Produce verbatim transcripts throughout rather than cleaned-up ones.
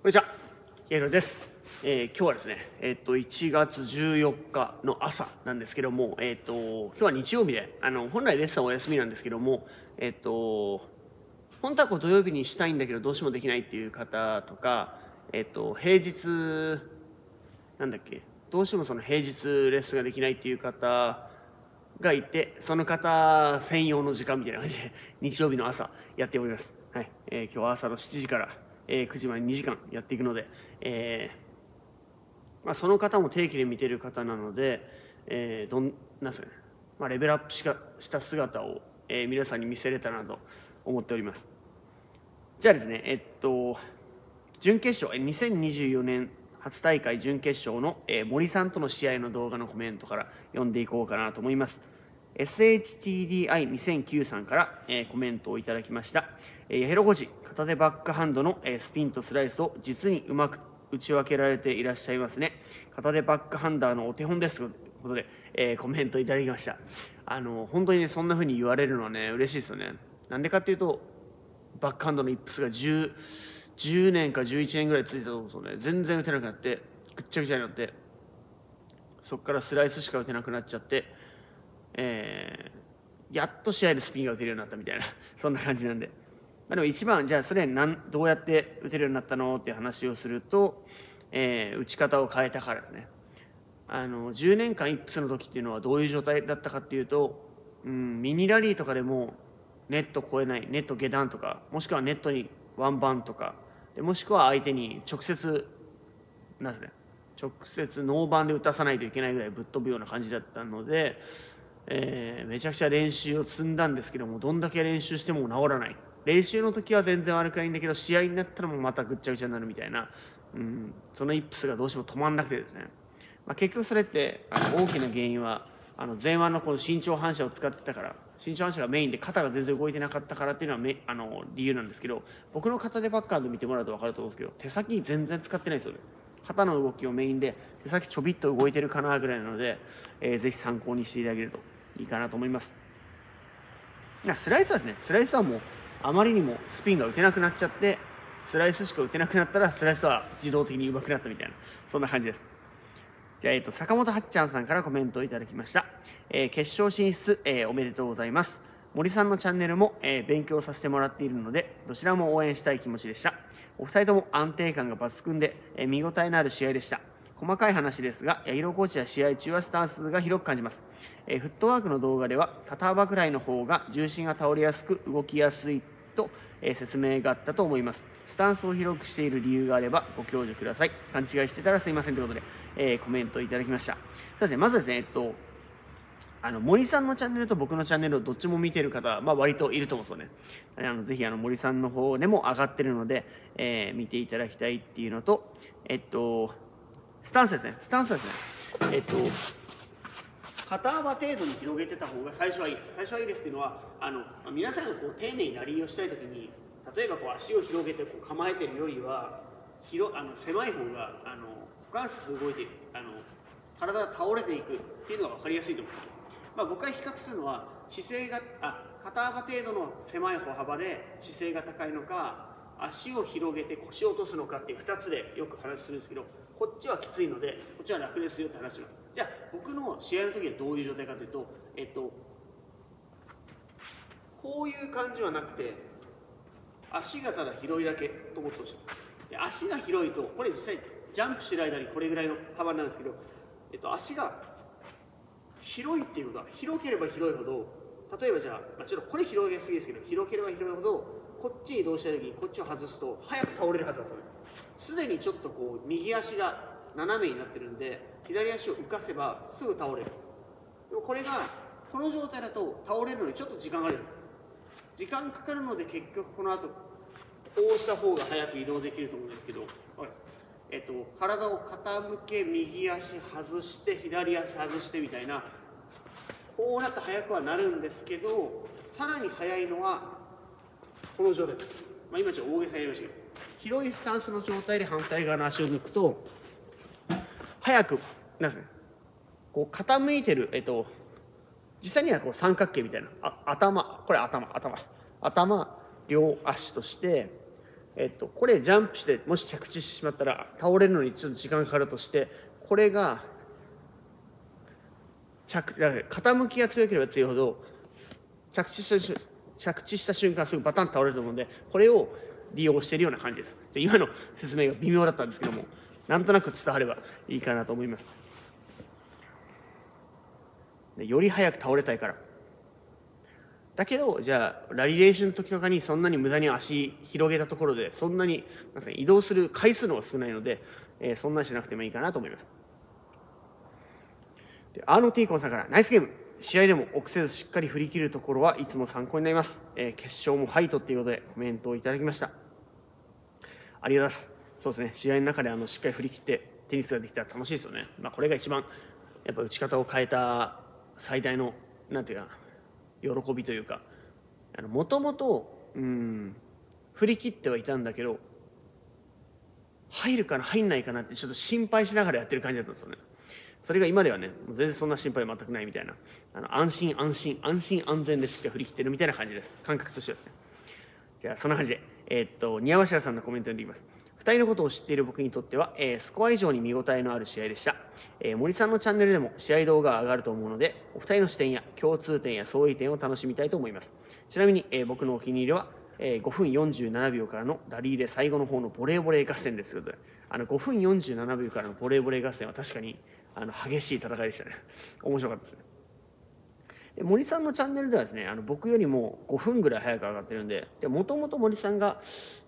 こんにちは、ヒロです。えー、今日はですね、えっと、いちがつじゅうよっかの朝なんですけども、えっと、今日は日曜日で、あの、本来レッスンはお休みなんですけども、えっと、本当はこう土曜日にしたいんだけど、どうしてもできないっていう方とか、えっと、平日、なんだっけ、どうしてもその平日レッスンができないっていう方がいて、その方専用の時間みたいな感じで、日曜日の朝やっております。はい。えー、今日は朝のしちじから、えー、くじまでにじかんやっていくので、えーまあ、その方も定期で見てる方なので、えー、どんなんすかね、まあ、レベルアップしかした姿を、えー、皆さんに見せれたらなと思っております。じゃあですね、えっと、準決勝、にせんにじゅうよねん初大会準決勝の、えー、森さんとの試合の動画のコメントから読んでいこうかなと思います。エスエイチティーディーアイにせんきゅう さんから、えー、コメントをいただきました。えー、ヘロコチ、片手バックハンドの、えー、スピンとスライスを実にうまく打ち分けられていらっしゃいますね。片手バックハンダーのお手本ですということで、えー、コメントいただきました。あの、本当にね、そんな風に言われるのはね、嬉しいですよね。なんでかっていうと、バックハンドのイップスがじゅう、じゅうねんかじゅういちねんぐらいついたと思うんですよね。全然打てなくなって、ぐっちゃぐちゃになって、そこからスライスしか打てなくなっちゃって、えー、やっと試合でスピンが打てるようになったみたいなそんな感じなんで、まあ、でも一番じゃあそれなんどうやって打てるようになったのっていう話をすると、えー、打ち方を変えたからですね。あのじゅうねんかんイップスの時っていうのはどういう状態だったかっていうと、うん、ミニラリーとかでもネット越えない、ネット下段とか、もしくはネットにワンバンとかで、もしくは相手に直接なんですね直接ノーバンで打たさないといけないぐらいぶっ飛ぶような感じだったので、えー、めちゃくちゃ練習を積んだんですけども、どんだけ練習しても治らない。練習の時は全然悪くないんだけど、試合になったらもうまたぐっちゃぐちゃになるみたいな、うん、そのイップスがどうしても止まんなくてですね、まあ、結局それってあの大きな原因はあの前腕のこの身長反射を使ってたから、身長反射がメインで肩が全然動いてなかったからっていうのはめあの理由なんですけど、僕の肩でバックハンド見てもらうと分かると思うんですけど、手先全然使ってないですよね。肩の動きをメインで手先ちょびっと動いてるかなぐらいなので、えー、ぜひ参考にしていただけるといいかなと思います。スライスはですね、スライスはもうあまりにもスピンが打てなくなっちゃって、スライスしか打てなくなったらスライスは自動的に上手くなったみたいな、そんな感じです。じゃあ、えっと、坂本はっちゃんさんからコメントをいただきました。えー、決勝進出、えー、おめでとうございます。森さんのチャンネルも、えー、勉強させてもらっているので、どちらも応援したい気持ちでした。お二人とも安定感が抜群で、えー、見応えのある試合でした。細かい話ですが、八尋コーチや試合中はスタンスが広く感じます。えー、フットワークの動画では、肩幅くらいの方が重心が倒れやすく動きやすいと、えー、説明があったと思います。スタンスを広くしている理由があればご教授ください。勘違いしてたらすいませんということで、えー、コメントいただきました。そうですね、まずですね、えっと、あの森さんのチャンネルと僕のチャンネルをどっちも見てる方、まあ、割といると思うんですよね。あのぜひあの森さんの方でも上がってるので、えー、見ていただきたいっていうのと、えっと、スタンスですね。スタンスですね。えっと、肩幅程度に広げてた方が最初はいいです。最初はいいですっていうのは、あの皆さんがこう丁寧にラリーをしたいときに、例えばこう足を広げてこう構えてるよりは、広あの狭い方があの股関節動いてあの体が倒れていくっていうのが分かりやすいと思います。まあ、僕が比較するのは姿勢があ肩幅程度の狭い歩幅で姿勢が高いのか、足を広げて腰を落とすのかっていうふたつでよく話するんですけど、こっちはきついのでこっちは楽ですよって話します。じゃあ僕の試合の時はどういう状態かというと、えっとこういう感じはなくて、足がただ広いだけと思ってほしい。で足が広いと、これ実際ジャンプしてる間にこれぐらいの幅なんですけど、えっと、足が広いっていうことは、広ければ広いほど、例えばじゃあ、まあ、ちょっとこれ広げすぎですけど、広ければ広いほどこっち移動した時にこっちを外すと早く倒れるはずなんですよね。すでにちょっとこう右足が斜めになってるんで、左足を浮かせばすぐ倒れる。でもこれがこの状態だと倒れるのにちょっと時間がある。時間かかるので、結局この後こうした方が早く移動できると思うんですけど、えっと、体を傾け右足外して左足外してみたいな、こうなって速くはなるんですけど、さらに速いのはこの状態です。まあ、今ちょっと大げさにやりましたけど、広いスタンスの状態で反対側の足を抜くと速くなんですね、こう傾いてる、えっと実際にはこう三角形みたいな、あ頭これ頭頭頭両足としてえっと、これジャンプしてもし着地してしまったら倒れるのにちょっと時間かかるとして、これが着傾きが強ければ強いほど着地した着地した瞬間すぐバタンと倒れると思うんで、これを利用しているような感じです。今の説明が微妙だったんですけども、なんとなく伝わればいいかなと思います。でより早く倒れたいから。だけど、じゃあ、ラリレーションの時とかにそんなに無駄に足広げたところで、そんなになんか移動する回数の方が少ないので、えー、そんなにしなくてもいいかなと思います。でアーノティーコンさんから、ナイスゲーム。試合でも臆せずしっかり振り切るところはいつも参考になります。えー、決勝もファイトっていうことでコメントをいただきました。ありがとうございます。そうですね、試合の中であのしっかり振り切ってテニスができたら楽しいですよね。まあ、これが一番やっぱ打ち方を変えた最大のなんていうか喜びというか、もともと振り切ってはいたんだけど、入るかな入んないかなってちょっと心配しながらやってる感じだったんですよね。それが今ではね、全然そんな心配は全くないみたいな、あの安心安心安心安全でしっかり振り切ってるみたいな感じです。感覚としてはですね。じゃあそんな感じで、えー、っと宮鷲さんのコメントにできます。ふたりのことを知っている僕にとっては、えー、スコア以上に見応えのある試合でした。えー、森さんのチャンネルでも試合動画が上がると思うので、お二人の視点や共通点や相違点を楽しみたいと思います。ちなみに、えー、僕のお気に入りは、えー、ごふんよんじゅうななびょうからのラリーで最後の方のボレーボレー合戦ですので、あのごふんよんじゅうななびょうからのボレーボレー合戦は確かにあの激しい戦いでしたね。面白かったですね。で森さんのチャンネルではですね、あの僕よりもごふんぐらい早く上がってるんで、もともと森さんが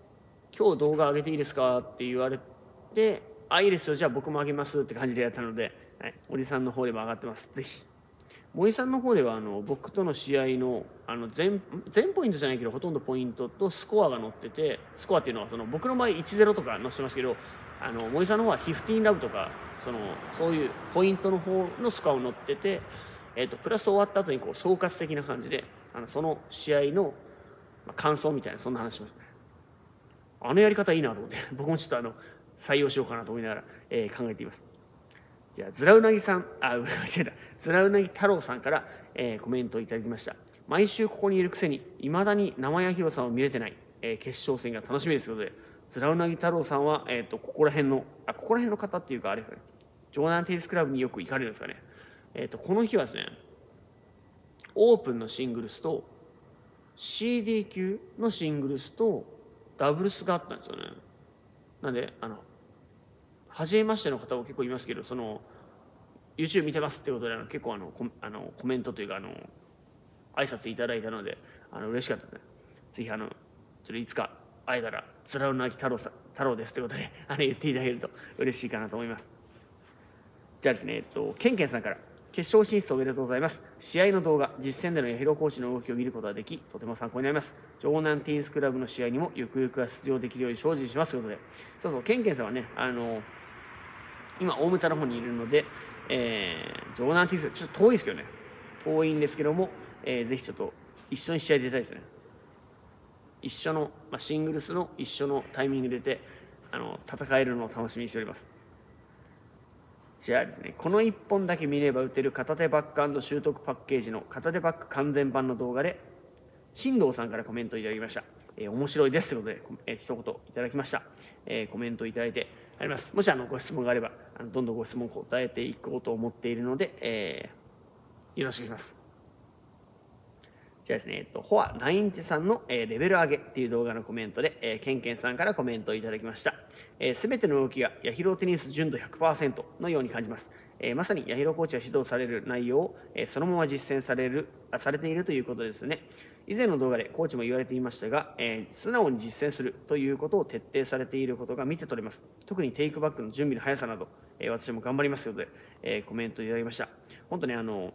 「今日動画上げていいですか?」って言われて「あ、いいですよ、じゃあ僕も上げます」って感じでやったので、はい、森さんの方でも上がってます。ぜひ。森さんの方ではあの僕との試合のあの 全, 全ポイントじゃないけどほとんどポイントとスコアが載ってて、スコアっていうのはその僕の場合 いちたいゼロ とか載せてますけど、あの森さんの方はじゅうごラブとかそのそういうポイントの方のスコアを載ってて、えー、とプラス終わった後にこう総括的な感じであのその試合の感想みたいな、そんな話しましたね。あのやり方いいなと思って僕もちょっとあの採用しようかなと思いながら、えー、考えています。じゃあずらうなぎさん、あ、間違えた、ずらうなぎ太郎さんから、えー、コメントをいただきました。毎週ここにいるくせにいまだに生谷弘さんを見れてない、えー、決勝戦が楽しみですということで、ずらうなぎ太郎さんは、えー、とここら辺のあここら辺の方っていうかあれですね、ジョーダンテニスクラブによく行かれるんですかね。えー、とこの日はですね、オープンのシングルスと シーディー 級のシングルスとダブルスがあったんですよね。なんであの初めましての方も結構いますけど、その YouTube 見てますってことであの結構あの コ, あのコメントというかあの挨拶いただいたので、あの嬉しかったですね。ぜひあのちょっといつか会えたら「つらうなぎ太郎さん太郎です」ということであの言っていただけると嬉しいかなと思います。じゃあですね、えっとケンケンさんから「決勝進出おめでとうございます。試合の動画、実戦での八尋コーチの動きを見ることができ、とても参考になります。城南テニスクラブの試合にもゆくゆくは出場できるように精進します」ということで、そうそう、ケンケンさんはね、あの今大牟田の方にいるので、えー、城南テニスちょっと遠いですけどね、遠いんですけども、えー、ぜひちょっと一緒に試合出たいですね。一緒の、まあ、シングルスの一緒のタイミングで出てあの戦えるのを楽しみにしております。じゃあですね、このいっぽんだけ見れば打てる片手バック&習得パッケージの片手バック完全版の動画で、進藤さんからコメントいただきました。えー、面白いですということで、えー、一言いただきました。えー、コメントいただいてあります。もしあのご質問があれば、あのどんどんご質問を答えていこうと思っているので、えー、よろしくお願いします。じゃあですね、えっと、フォアナインチさんの、えー、レベル上げっていう動画のコメントで、えー、ケンケンさんからコメントをいただきました。す、えー、べ、ての動きが八尋テニス純度 ひゃくパーセント のように感じます。えー、まさに八尋コーチが指導される内容を、えー、そのまま実践されるあ、されているということですね。以前の動画でコーチも言われていましたが、えー、素直に実践するということを徹底されていることが見て取れます。特にテイクバックの準備の速さなど、えー、私も頑張りますので、えー、コメントいただきました。本当にあの、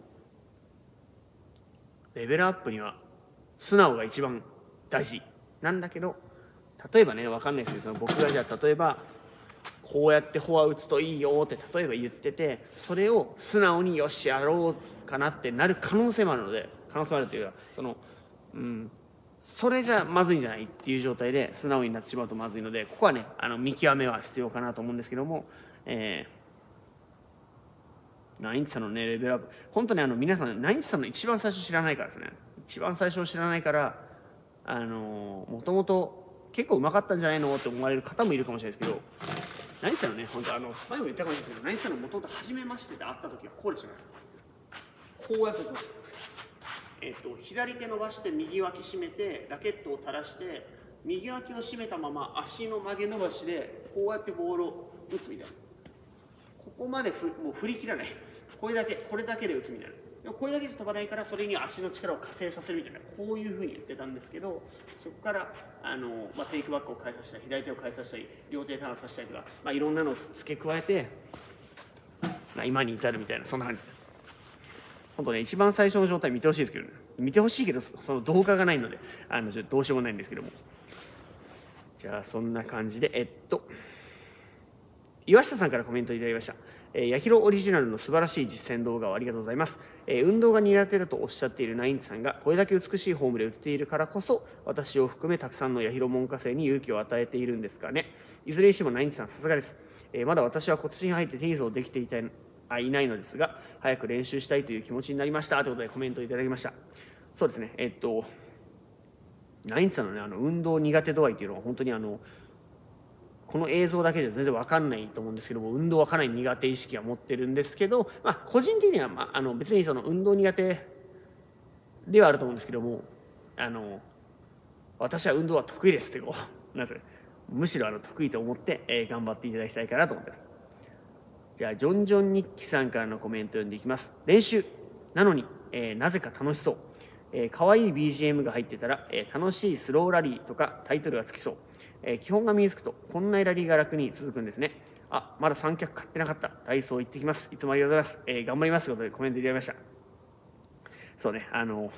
レベルアップには素直が一番大事なんだけど、例えばね、分かんないですけど、僕がじゃあ例えばこうやってフォア打つといいよって例えば言ってて、それを素直によしやろうかなってなる可能性もあるので、可能性もあるというか、そのうんそれじゃまずいんじゃないっていう状態で素直になってしまうとまずいので、ここはね、あの見極めは必要かなと思うんですけども、えー、ナインチさんのねレベルアップ、本当にあの皆さんナインチさんの一番最初知らないからですね。一番最初知らないから、あのもともと結構うまかったんじゃないのって思われる方もいるかもしれないですけど、何さんのね、本当あの前も言ったかもしれないですけど、何さんのもともと初めましてで会った時はこうですよね。こうやってこうです。えっと左手伸ばして右脇締めてラケットを垂らして右脇を締めたまま足の曲げ伸ばしでこうやってボールを打つみたいな。ここまでふもう振り切らない。これだけこれだけで打つみたいな。でもこれだけじゃ飛ばないからそれに足の力を加勢させるみたいな、こういうふうに言ってたんですけど、そこからあの、まあ、テイクバックを変えさせたり左手を変えさせたり両手ターンさせたりとか、まあ、いろんなのを付け加えて、まあ、今に至るみたいな、そんな感じです。本当ね、一番最初の状態見てほしいですけどね、見てほしいけどその動画がないのであのちょっとどうしようもないんですけども、じゃあそんな感じでえっと岩下さんからコメントいただきました。えー、ヤヒロオリジナルの素晴らしい実践動画をありがとうございます。えー、運動が苦手だとおっしゃっているナインチさんがこれだけ美しいフォームで打っているからこそ、私を含めたくさんのヤヒロ門下生に勇気を与えているんですかね。いずれにしてもナインチさんさすがです。えー、まだ私は今年に入ってテニスをできていたいあいないのですが、早く練習したいという気持ちになりましたということでコメントいただきました。そうですね、えっとナインチさんのね、あの運動苦手度合いというのは本当にあのこの映像だけじゃ全然分かんないと思うんですけども、運動はかなり苦手意識は持ってるんですけど、まあ、個人的には、まあ、あの別にその運動苦手ではあると思うんですけども、あの私は運動は得意ですってこうなんですか、むしろあの得意と思って、えー、頑張っていただきたいかなと思ってます。じゃあジョンジョン日記さんからのコメントを読んでいきます。練習なのに、えー、なぜか楽しそう、えー、かわいい ビージーエム が入ってたら、えー、楽しいスローラリーとかタイトルがつきそう。えー、基本が身につくとこんなラリーが楽に続くんですね。あ、まだ三脚買ってなかった。ダイソー行ってきます。いつもありがとうございます。えー、頑張りますということでコメントいただきました。そうね、あの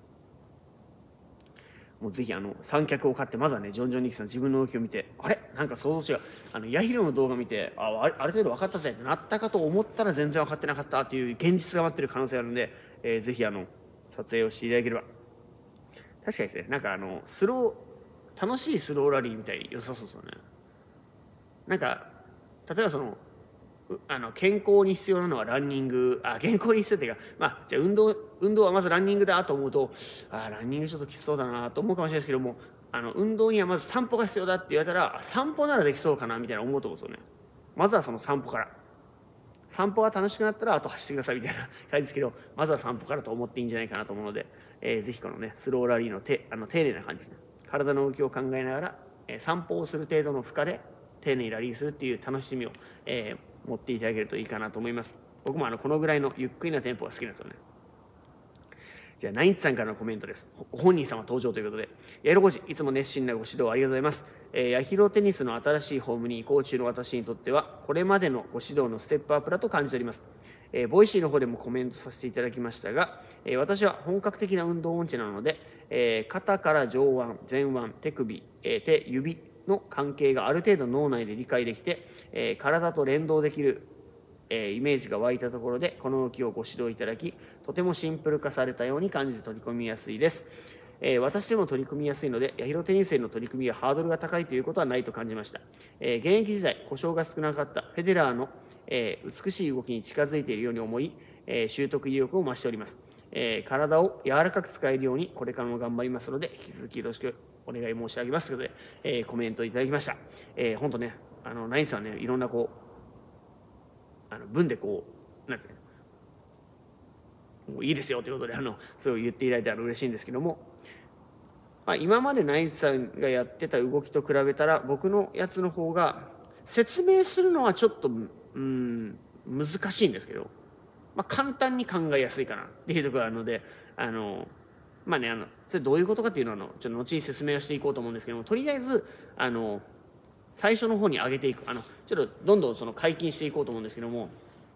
もうぜひあの三脚を買って、まずはね、ジョンジョン・ニキさん自分の動きを見て、あれなんか想像違う。あのヤヒロの動画見て、あある程度分かったぜってなったかと思ったら全然分かってなかったっていう現実が待ってる可能性があるので、えー、ぜひあの撮影をしていただければ。確かにですね、なんかあのスロー楽しいスローラリーみたいに良さそうですよね。なんか例えばそのあの健康に必要なのはランニング、あ健康に必要っていうか、まあじゃあ運動運動はまずランニングだと思うと、あランニングちょっときつそうだなと思うかもしれないですけども、あの運動にはまず散歩が必要だって言われたら、散歩ならできそうかなみたいな思うと思うんですよね。まずはその散歩から、散歩が楽しくなったらあと走ってくださいみたいな感じですけど、まずは散歩からと思っていいんじゃないかなと思うので、えー、ぜひこのねスローラリーのてあの丁寧な感じですね、体の動きを考えながら、えー、散歩をする程度の負荷で丁寧にラリーするっていう楽しみを、えー、持っていただけるといいかなと思います。僕もあのこのぐらいのゆっくりなテンポが好きなんですよね。じゃあナインチさんからのコメントです。ご本人様登場ということで、ヤヒロごじいつも熱心なご指導ありがとうございます。えー、ヤヒロテニスの新しいフォームに移行中の私にとってはこれまでのご指導のステップアップだと感じております。えー、ボイシーの方でもコメントさせていただきましたが、えー、私は本格的な運動音痴なので、えー、肩から上腕、前腕、手首、えー、手、指の関係がある程度脳内で理解できて、えー、体と連動できる、えー、イメージが湧いたところでこの動きをご指導いただき、とてもシンプル化されたように感じて取り込みやすいです。えー、私でも取り組みやすいので、ヤヒロテニスへの取り組みはハードルが高いということはないと感じました。えー、現役時代故障が少なかったフェデラーの、えー、美しい動きに近づいているように思い、えー、習得意欲を増しております。えー、体を柔らかく使えるようにこれからも頑張りますので、引き続きよろしくお願い申し上げますということで、えー、コメントいただきました。えー、本当ね、あのナインさんはね、いろんなこうあの文でこうなんていうの、もういいですよということで、あのそう言っていただいたら嬉しいんですけども、まあ、今までナインさんがやってた動きと比べたら僕のやつの方が説明するのはちょっとうん難しいんですけど、まあ、簡単に考えやすいかなっていうところがあるので、あのまあね、あのそれどういうことかっていうのはあのちょっと後に説明をしていこうと思うんですけども、とりあえずあの最初の方に上げていく、あのちょっとどんどんその解禁していこうと思うんですけども、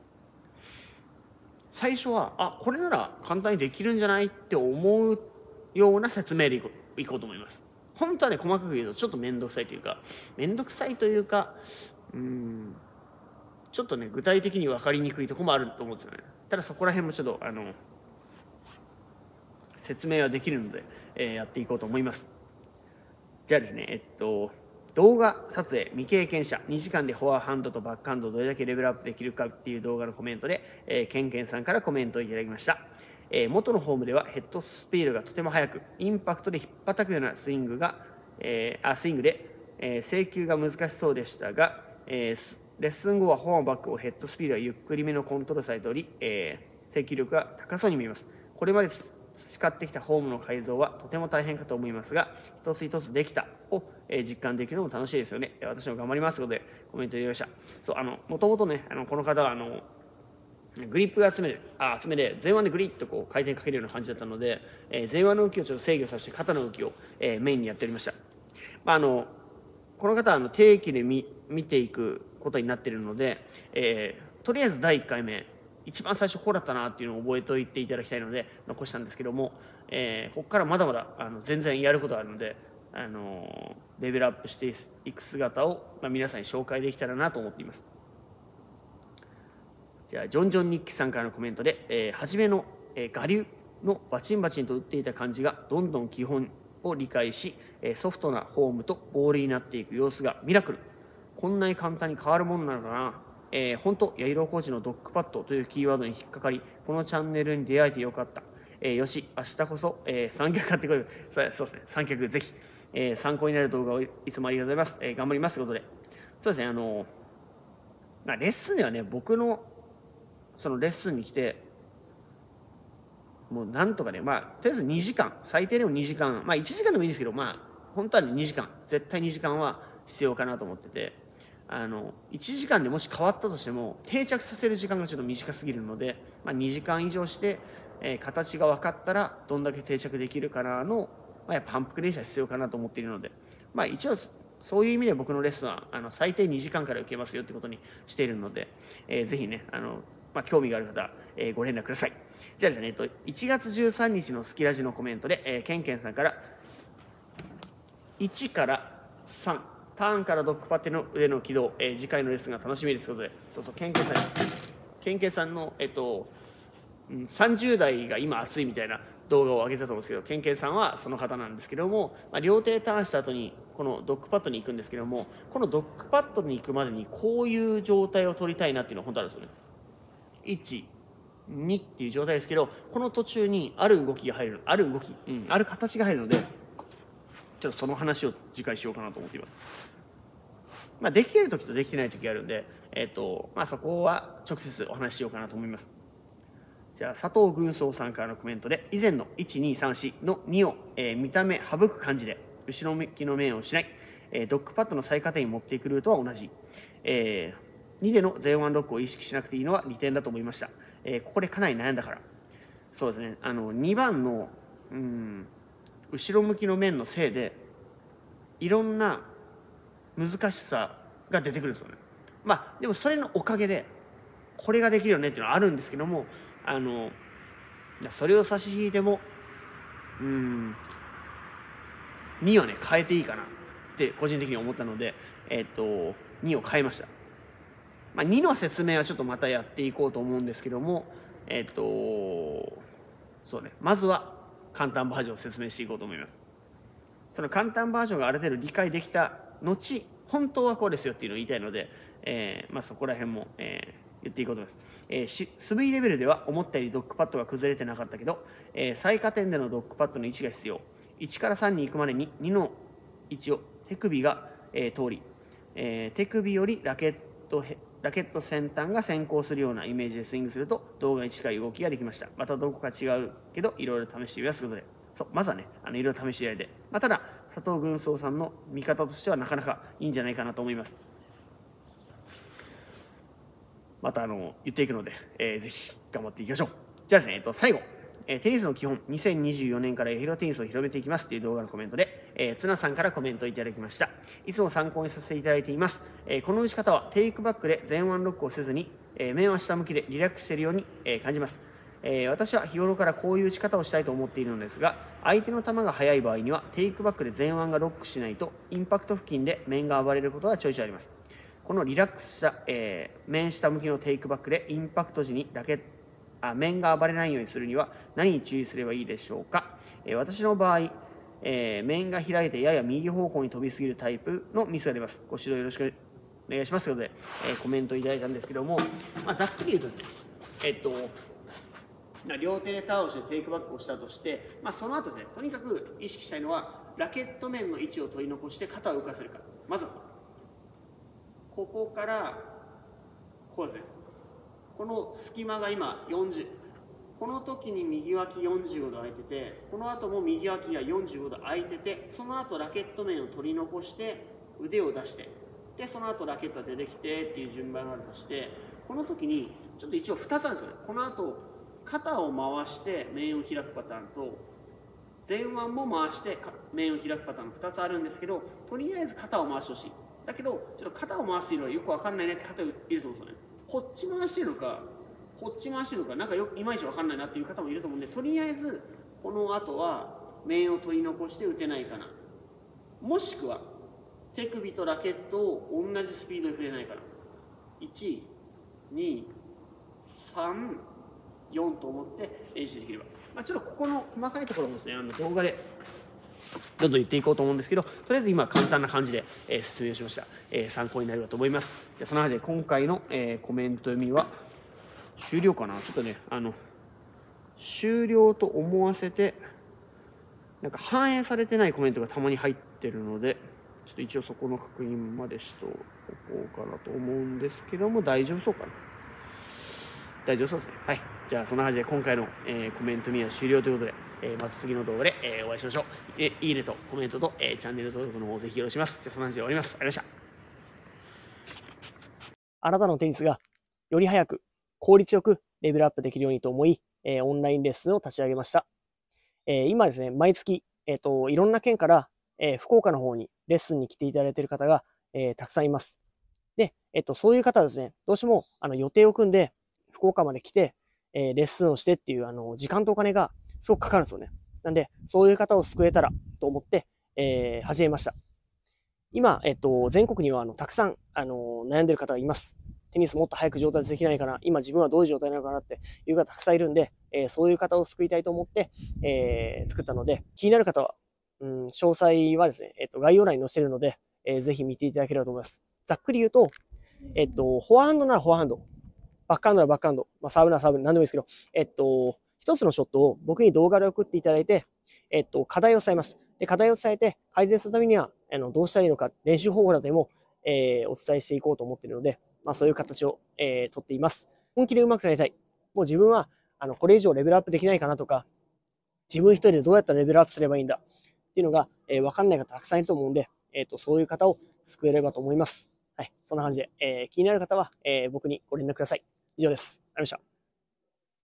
最初はあこれなら簡単にできるんじゃないって思うような説明でいこういこうと思います。本当はね、細かく言うとちょっと面倒くさいというか面倒くさいというかうんちょっとね具体的に分かりにくいところもあると思うんですよね。ただそこら辺もちょっとあの説明はできるので、えー、やっていこうと思います。じゃあですね、えっと動画撮影未経験者にじかんでフォアハンドとバックハンドをどれだけレベルアップできるかっていう動画のコメントで、えー、ケンケンさんからコメントをいただきました。えー、元のフォームではヘッドスピードがとても速くインパクトで引っ叩くようなスイングが、 えー、あスイングで、えー、制球が難しそうでしたが、えー、レッスン後はフォアバックをヘッドスピードがゆっくりめのコントロールされており、えー、制球力が高そうに見えます。これまで培ってきたフォームの改造はとても大変かと思いますが、一つ一つできたを、えー、実感できるのも楽しいですよね。私も頑張りますのでコメント入れました。そう、あの、もともとね、あのこの方はあのグリップが集める、あ、集めで、前腕でグリッとこう回転かけるような感じだったので、えー、前腕の動きをちょっと制御させて肩の動きを、えー、メインにやっておりました。まあ、あの、この方はあの定期で見、見ていくことになっているので、えー、とりあえずだいいっかいめ、一番最初こうだったなっていうのを覚えておいていただきたいので残したんですけども、えー、ここからまだまだあの全然やることがあるので、あのー、レベルアップしていく姿を、まあ、皆さんに紹介できたらなと思っています。じゃあジョンジョン日記さんからのコメントで、えー、初めの、えー、我流のバチンバチンと打っていた感じがどんどん基本を理解し、えー、ソフトなフォームとボールになっていく様子がミラクル。こんなに簡単に変わるものなのかな。えー、本当、ヤイローコーチのドッグパッドというキーワードに引っかかり、このチャンネルに出会えてよかった。えー、よし、明日こそ、えー、三脚買ってこい。そうですね、三脚ぜひ、えー、参考になる動画をいつもありがとうございます。えー、頑張りますということで。そうですね、あのー、まあ、レッスンではね、僕の、そのレッスンに来て、もうなんとかね、まあ、とりあえずにじかん、最低でもにじかん、まあいちじかんでもいいですけど、まあ、本当はにじかん、絶対にじかんは必要かなと思ってて、あのいちじかんでもし変わったとしても定着させる時間がちょっと短すぎるので、まあ、にじかん以上して、えー、形が分かったらどんだけ定着できるかなの、まあ、やっぱ反復練習は必要かなと思っているので、まあ、一応そういう意味で僕のレッスンはあの最低にじかんから受けますよってことにしているので、えー、ぜひねあの、まあ、興味がある方は、えー、ご連絡ください。じゃあですね、えっと、いちがつじゅうさんにちのスキラジのコメントで、えー、ケンケンさんからいちからさんターンからドッグパッテの腕の軌道、えー、次回のレッスンが楽しみですということで、そうそう、ケンケンさん、ケンケンさんの、えっと、さんじゅう代が今熱いみたいな動画を上げたと思うんですけど、ケンケンさんはその方なんですけども、まあ、両手ターンした後に、このドッグパッドに行くんですけども、このドッグパッドに行くまでにこういう状態を取りたいなっていうのは本当あるんですよね。いち、にっていう状態ですけど、この途中にある動きが入る、ある動き、うん、ある形が入るので、ちょっとその話を次回しようかなと思っています。まあ、できてる時とできてない時があるんで、えっと、まあ、そこは直接お話ししようかなと思います。じゃあ、佐藤軍曹さんからのコメントで、以前のいち、に、さん、よんのにを、えー、見た目省く感じで、後ろ向きの面をしない、えー、ドッグパッドの最下点に持っていくルートは同じ。えー、にでの前腕ロックを意識しなくていいのは利点だと思いました。えー、ここでかなり悩んだから。そうですね、あの、にばんの、うん、後ろ向きの面のせいで、いろんな難しさが出てくるんですよね。まあでもそれのおかげでこれができるよねっていうのはあるんですけども、あのそれを差し引いてもうんにはね変えていいかなって個人的に思ったので、えっとにを変えました。まあ、にの説明はちょっとまたやっていこうと思うんですけども、えっとそうね、まずは簡単バージョンを説明していこうと思います。その簡単バージョンがある程度理解できた後、本当はこうですよっていうのを言いたいので、えーまあ、そこら辺も、えー、言っていこうと思います。えー、し素振りレベルでは思ったよりドッグパッドが崩れてなかったけど、えー、最下点でのドッグパッドの位置が必要。いちからさんに行くまでににの位置を手首が、えー、通り、えー、手首よりラケットラケット先端が先行するようなイメージでスイングすると動画に近い動きができました。またどこか違うけどいろいろ試してみますということで、そうまずはねあのいろいろ試してやりで、まあ、ただ佐藤軍曹さんの見方としてはなかなかいいんじゃないかなと思います。またあの言っていくので、えー、ぜひ頑張っていきましょう。じゃあですね、えっと、最後、えー、テニスの基本にせんにじゅうよねんからエヒロテニスを広めていきますっていう動画のコメントで、えー、綱さんからコメントいただきました。いつも参考にさせていただいています。えー、この打ち方はテイクバックで前腕ロックをせずに、えー、面は下向きでリラックスしているように、えー、感じます。えー、私は日頃からこういう打ち方をしたいと思っているのですが、相手の球が速い場合にはテイクバックで前腕がロックしないとインパクト付近で面が暴れることがちょいちょいあります。このリラックスした、えー、面下向きのテイクバックでインパクト時にラケットあ面が暴れないようにするには何に注意すればいいでしょうか。えー、私の場合、えー、面が開いてやや右方向に飛びすぎるタイプのミスが出ます。ご指導よろしくお願いしますということで、えー、コメントいただいたんですけども、まあ、ざっくり言うとですね、えっと両手でターンをしてテイクバックをしたとして、まあ、その後ですね、とにかく意識したいのはラケット面の位置を取り残して肩を浮かせるか。まずはここからこうですね。この隙間が今よんじゅう、この時に右脇よんじゅうごど空いてて、この後も右脇がよんじゅうごど空いてて、その後ラケット面を取り残して腕を出して、でその後ラケットが出てきてっていう順番があるとして、この時にちょっと一応ふたつあるんですよね。この後肩を回して面を開くパターンと、前腕も回して面を開くパターンのふたつあるんですけど、とりあえず肩を回してほしい。だけどちょっと肩を回しているのはよく分かんないねって方いると思うんですよね。こっち回してるのかこっち回してるのかなんかよいまいち分かんないなっていう方もいると思うんで、とりあえずこの後は面を取り残して打てないかな、もしくは手首とラケットを同じスピードで触れないかな、いち、に、さん、よんと思って練習できれば、まあ、ちょっとここの細かいところもですね、あの動画でどんどん言っていこうと思うんですけど、とりあえず今簡単な感じで、えー、説明をしました、えー、参考になればと思います。じゃあその話で今回の、えー、コメント読みは終了かな。ちょっとね、あの終了と思わせてなんか反映されてないコメントがたまに入ってるので、ちょっと一応そこの確認までしておこうかなと思うんですけども、大丈夫そうかな。大丈夫そうですね。はい。じゃあそんな感じで今回の、えー、コメント見は終了ということで、えー、また次の動画で、えー、お会いしましょう。えいいねとコメントと、えー、チャンネル登録の方をぜひよろしくお願いします。じゃあそんな感じで終わります。ありがとうございました。あなたのテニスがより早く効率よくレベルアップできるようにと思い、えー、オンラインレッスンを立ち上げました。えー、今ですね、毎月、えーと、いろんな県から、えー、福岡の方にレッスンに来ていただいている方が、えー、たくさんいます。で、えっと、そういう方はですね、どうしてもあの予定を組んで福岡まで来て、えー、レッスンをしてっていうあの時間とお金がすごくかかるんですよね。なんで、そういう方を救えたらと思って、えー、始めました。今、えっと、全国にはあのたくさんあの悩んでる方がいます。テニスもっと早く上達できないかな、今自分はどういう状態なのかなっていう方たくさんいるんで、えー、そういう方を救いたいと思って、えー、作ったので、気になる方は、うん、詳細はですね、えっと、概要欄に載せてるので、えー、ぜひ見ていただければと思います。ざっくり言うと、えっと、フォアハンドならフォアハンド、バックハンドならバックハンド、まあ、サーブならサーブ、なんでもいいですけど、えっと、一つのショットを僕に動画で送っていただいて、えっと、課題を伝えます。で、課題を伝えて、改善するためには、あの、どうしたらいいのか、練習方法などでも、えー、お伝えしていこうと思っているので、まあ、そういう形を、えー、とっています。本気で上手くなりたい。もう自分は、あの、これ以上レベルアップできないかなとか、自分一人でどうやったらレベルアップすればいいんだっていうのが、えー、わかんない方たくさんいると思うんで、えっと、そういう方を救えればと思います。はい。そんな感じで、えー、気になる方は、えー、僕にご連絡ください。以上です。ありがとうございました。